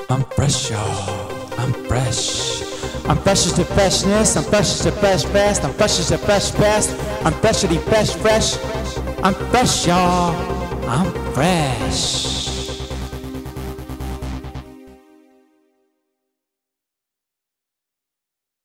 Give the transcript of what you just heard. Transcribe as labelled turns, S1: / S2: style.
S1: I'm fresh, y'all. I'm fresh. I'm fresh as the freshness. I'm fresh as the fresh best. I'm fresh as the fresh best. I'm fresh as the fresh fresh. I'm fresh, y'all. I'm fresh.